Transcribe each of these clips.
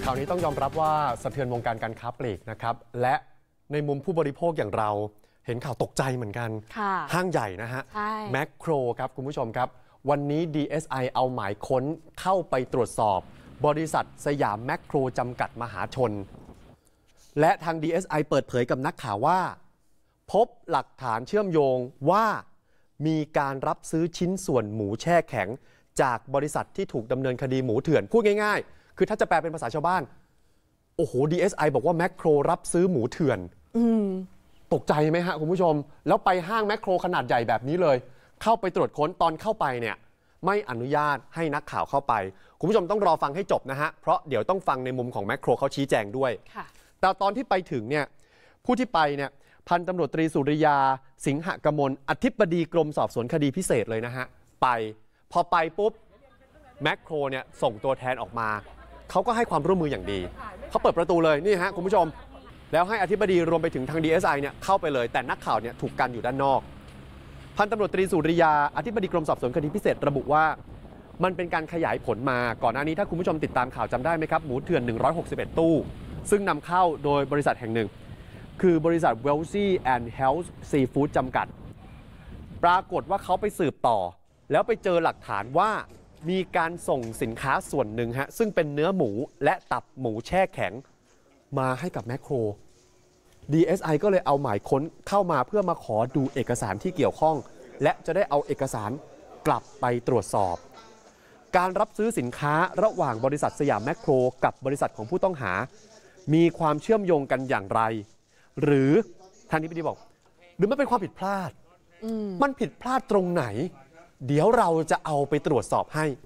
ข่าวนี้ต้องยอมรับว่าสะเทือนวงการการค้าปลีกนะครับและในมุมผู้บริโภคอย่างเราเห็นข่าวตกใจเหมือนกันห้างใหญ่นะฮะแมคโครครับคุณผู้ชมครับวันนี้ DSI เอาหมายค้นเข้าไปตรวจสอบบริษัทสยามแมคโครจำกัดมหาชนและทาง DSI เปิดเผยกับนักข่าวว่าพบหลักฐานเชื่อมโยงว่ามีการรับซื้อชิ้นส่วนหมูแช่แข็งจากบริษัทที่ถูกดำเนินคดีหมูเถื่อนพูดง่ายๆคือถ้าจะแปลเป็นภาษาชาวบ้านโอ้โห DSI บอกว่าแมคโครรับซื้อหมูเถื่อนตกใจไหมฮะคุณผู้ชมแล้วไปห้างแมคโครขนาดใหญ่แบบนี้เลยเข้าไปตรวจค้นตอนเข้าไปเนี่ยไม่อนุญาตให้นักข่าวเข้าไปคุณผู้ชมต้องรอฟังให้จบนะฮะเพราะเดี๋ยวต้องฟังในมุมของแมคโครเขาชี้แจงด้วยแต่ตอนที่ไปถึงเนี่ยผู้ที่ไปเนี่ยพันตำรวจตรีสุริยาสิงหกมลอธิบดีกรมสอบสวนคดีพิเศษเลยนะฮะพอไปปุ๊บแมคโครเนี่ยส่งตัวแทนออกมาเขาก็ให้ความร่วมมืออย่างดีเขาเปิดประตูเลยนี่ฮะคุณผู้ชมแล้วให้อธิบดีรวมไปถึงทาง DSI เนี่ยเข้าไปเลยแต่นักข่าวเนี่ยถูกกันอยู่ด้านนอกพันตำรวจตรีสุริยาอธิบดีกรมสอบสวนคดีพิเศษระบุว่ามันเป็นการขยายผลมาก่อนหน้านี้ถ้าคุณผู้ชมติดตามข่าวจำได้ไหมครับหมูเถื่อน161ตู้ซึ่งนำเข้าโดยบริษัทแห่งหนึ่งคือบริษัท Wealthy and Health Seafood จำกัดปรากฏว่าเขาไปสืบต่อแล้วไปเจอหลักฐานว่ามีการส่งสินค้าส่วนหนึ่งฮะซึ่งเป็นเนื้อหมูและตับหมูแช่แข็งมาให้กับแมคโคร DSI ก็เลยเอาหมายค้นเข้ามาเพื่อมาขอดูเอกสารที่เกี่ยวข้องและจะได้เอาเอกสารกลับไปตรวจสอบการรับซื้อสินค้าระหว่างบริษัทสยามแมคโครกับบริษัทของผู้ต้องหามีความเชื่อมโยงกันอย่างไรหรือท่านอธิบดีบอกหรือมันเป็นความผิดพลาดมันผิดพลาดตรงไหนเดี๋ยวเราจะเอาไปตรวจสอบให้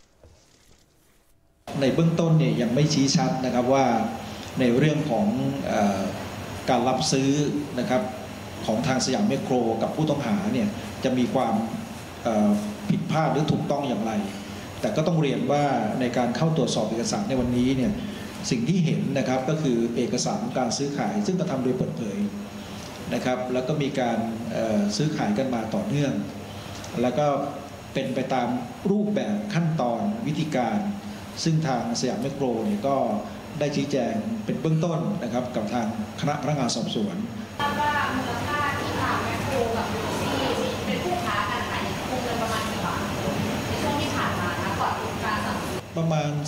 ในเบื้องต้นเนี่ยยังไม่ชี้ชัดนะครับว่าในเรื่องของการรับซื้อนะครับของทางสยามแมคโครกับผู้ต้องหาเนี่ยจะมีความผิดพลาดหรือถูกต้องอย่างไรแต่ก็ต้องเรียนว่าในการเข้าตรวจสอบเอกสารในวันนี้เนี่ยสิ่งที่เห็นนะครับก็คือเอกสารการซื้อขายซึ่งกระทำโดยเปิดเผยนะครับแล้วก็มีการซื้อขายกันมาต่อเนื่องแล้วก็เป็นไปตามรูปแบบขั้นตอนวิธีการซึ่งทางสยามแมคโครเนี่ยก็ได้ชี้แจงเป็นเบื้องต้นนะครับกับทางคณะพนักงานสอบสวนว่ามูลค่าที่ทางแมคโครกับยูซี่เป็นผู้ค้าการขายคงเงินประมาณกี่บาทในช่วงที่ผ่านมานะก่อนการสั่งประมาณ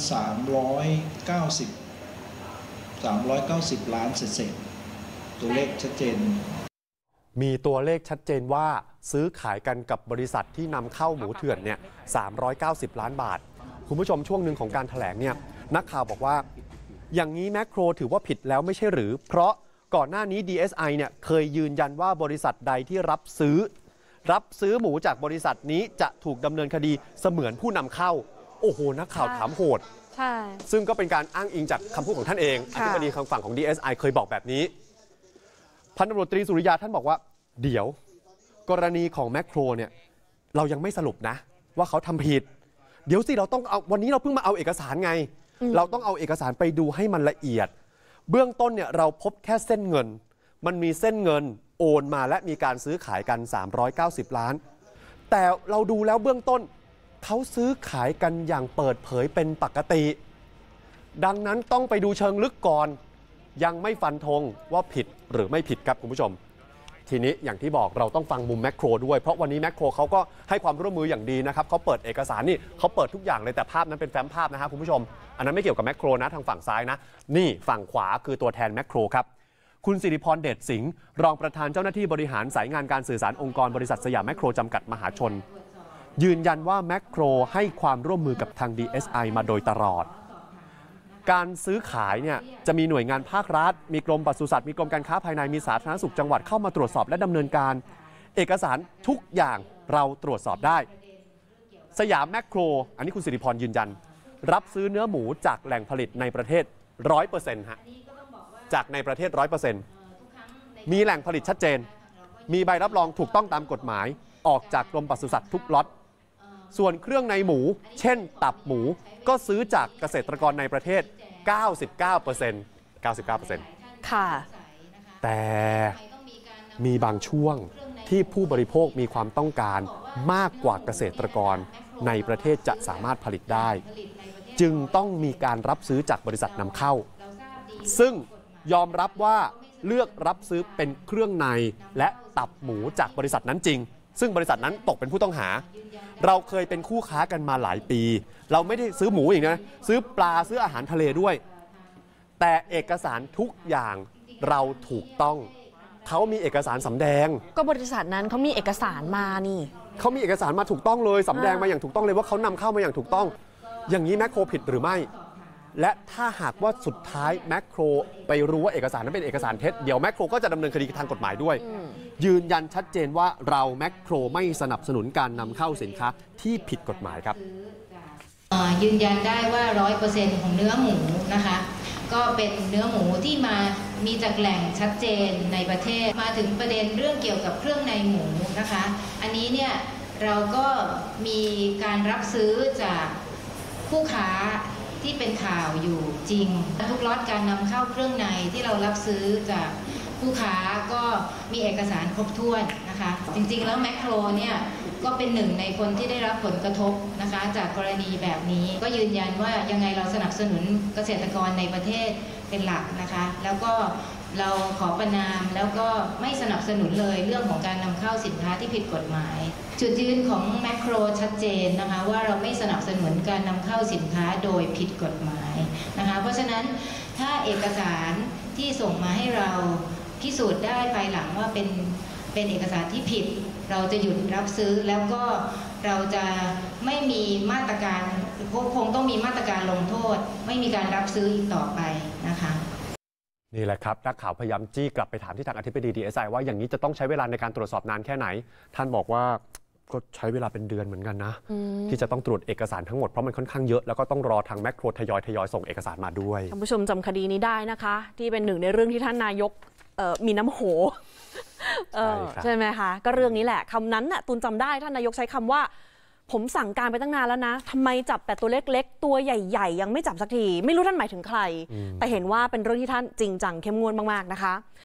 390 ล้านเศษตัวเลขชัดเจนมีตัวเลขชัดเจนว่าซื้อขายกันกับบริษัทที่นำเข้าหมูเถื่อนเนี่ย390 ล้านบาทคุณผู้ชมช่วงหนึ่งของการแถลงเนี่ยนักข่าวบอกว่าอย่างนี้แมคโครถือว่าผิดแล้วไม่ใช่หรือเพราะก่อนหน้านี้ DSI เนี่ยเคยยืนยันว่าบริษัทใดที่รับซื้อหมูจากบริษัทนี้จะถูกดำเนินคดีเสมือนผู้นำเข้าโอ้โหนักข่าวถามโหดซึ่งก็เป็นการอ้างอิงจากคำพูดของท่านเองอธิบดีฝั่งของ DSI เคยบอกแบบนี้พันตำรวจตรีสุริยาท่านบอกว่าเดี๋ยวกรณีของแมคโครเนี่ยเรายังไม่สรุปนะว่าเขาทำผิดเดี๋ยวสิเราต้องเอาวันนี้เราเพิ่งมาเอาเอกสารไงเราต้องเอาเอกสารไปดูให้มันละเอียดเบื้องต้นเนี่ยเราพบแค่เส้นเงินมันมีเส้นเงินโอนมาและมีการซื้อขายกัน390 ล้านแต่เราดูแล้วเบื้องต้นเขาซื้อขายกันอย่างเปิดเผยเป็นปกติดังนั้นต้องไปดูเชิงลึกก่อนยังไม่ฟันธงว่าผิดหรือไม่ผิดครับคุณผู้ชมทีนี้อย่างที่บอกเราต้องฟังมุมแมคโครด้วยเพราะวันนี้แมคโครเขาก็ให้ความร่วมมืออย่างดีนะครับเขาเปิดเอกสารนี่เขาเปิดทุกอย่างเลยแต่ภาพนั้นเป็นแฟ้มภาพนะฮะคุณผู้ชมอันนั้นไม่เกี่ยวกับแมคโครนะทางฝั่งซ้ายนะนี่ฝั่งขวาคือตัวแทนแมคโครครับคุณสิริพรเดชสิงห์รองประธานเจ้าหน้าที่บริหารสายงานการสื่อสารองค์กรบริษัทสยามแมคโครจำกัดมหาชนยืนยันว่าแมคโครให้ความร่วมมือกับทาง DSI มาโดยตลอดการซื้อขายเนี่ยจะมีหน่วยงานภาครัฐมีกรมปศุสัตว์มีกรมการค้าภายในมีสาธารณสุขจังหวัดเข้ามาตรวจสอบและดำเนินการเอกสารทุกอย่างเราตรวจสอบได้สยามแมคโครอันนี้คุณสิริพรยืนยันรับซื้อเนื้อหมูจากแหล่งผลิตในประเทศ 100% ฮะจากในประเทศ 100% มีแหล่งผลิตชัดเจนมีใบรับรองถูกต้องตามกฎหมายออกจากกรมปศุสัตว์ทุกล็อตส่วนเครื่องในหมูเช่นตับหมูก็ซื้อจากเกษตรกรในประเทศ 99% ค่ะแต่มีบางช่วงที่ผู้บริโภคมีความต้องการมากกว่าเกษตรกรในประเทศจะสามารถผลิตได้จึงต้องมีการรับซื้อจากบริษัทนำเข้าซึ่งยอมรับว่าเลือกรับซื้อเป็นเครื่องในและตับหมูจากบริษัทนั้นจริงซึ่งบริษัทนั้นตกเป็นผู้ต้องหาเราเคยเป็นคู่ค้ากันมาหลายปีเราไม่ได้ซื้อหมูอีกนะซื้อปลาซื้ออาหารทะเลด้วยแต่เอกสารทุกอย่างเราถูกต้องเขามีเอกสารสำแดงก็บริษัทนั้นเขามีเอกสารมานี่เขามีเอกสารมาถูกต้องเลยสำแดงมาอย่างถูกต้องเลยว่าเขานำเข้ามาอย่างถูกต้องอย่างนี้แมคโครผิดหรือไม่และถ้าหากว่าสุดท้ายแมคโครไปรู้ว่าเอกสารนั้นเป็นเอกสารเท็จเดี๋ยวแมคโครก็จะดำเนินคดีทางกฎหมายด้วยยืนยันชัดเจนว่าเราแมคโครไม่สนับสนุนการนำเข้าสินค้าที่ผิดกฎหมายครับยืนยันได้ว่า 100% ของเนื้อหมูนะคะก็เป็นเนื้อหมูที่มีจากแหล่งชัดเจนในประเทศมาถึงประเด็นเรื่องเกี่ยวกับเครื่องในหมูนะคะอันนี้เนี่ยเราก็มีการรับซื้อจากผู้ค้าที่เป็นข่าวอยู่จริงทุกล็อตการนำเข้าเครื่องในที่เรารับซื้อจากผู้ค้าก็มีเอกสารครบถ้วนนะคะจริงๆแล้วแมคโครเนี่ยก็เป็นหนึ่งในคนที่ได้รับผลกระทบนะคะจากกรณีแบบนี้ก็ยืนยันว่ายังไงเราสนับสนุนเกษตรกรในประเทศเป็นหลักนะคะแล้วก็เราขอประนามแล้วก็ไม่สนับสนุนเลยเรื่องของการนำเข้าสินค้าที่ผิดกฎหมายจุดยืนของแมคโครชัดเจนนะคะว่าเราไม่สนับสนุนการนำเข้าสินค้าโดยผิดกฎหมายนะคะเพราะฉะนั้นถ้าเอกสารที่ส่งมาให้เราพิสูจน์ได้ภายหลังว่าเป็นเอกสารที่ผิดเราจะหยุดรับซื้อแล้วก็เราจะไม่มีมาตรการคงต้องมีมาตรการลงโทษไม่มีการรับซื้ออีกต่อไปนะคะนี่แหละครับนักข่าวพยายามจี้กลับไปถามที่ทางอธิบดี DSI ว่าอย่างนี้จะต้องใช้เวลาในการตรวจสอบนานแค่ไหนท่านบอกว่าก็ใช้เวลาเป็นเดือนเหมือนกันนะที่จะต้องตรวจเอกสารทั้งหมดเพราะมันค่อนข้างเยอะแล้วก็ต้องรอทางแมคโครทยอยส่งเอกสารมาด้วยท่านผู้ชมจำคดีนี้ได้นะคะที่เป็นหนึ่งในเรื่องที่ท่านนายกมีน้ำโหใช่ไหมคะก็เรื่องนี้แหละคำนั้นน่ะตูนจำได้ท่านนายกใช้คำว่าผมสั่งการไปตั้งนานแล้วนะทำไมจับแต่ตัวเล็กๆตัวใหญ่ๆยังไม่จับสักทีไม่รู้ท่านหมายถึงใครแต่เห็นว่าเป็นเรื่องที่ท่านจริงจังเข้มงวดมากๆนะคะ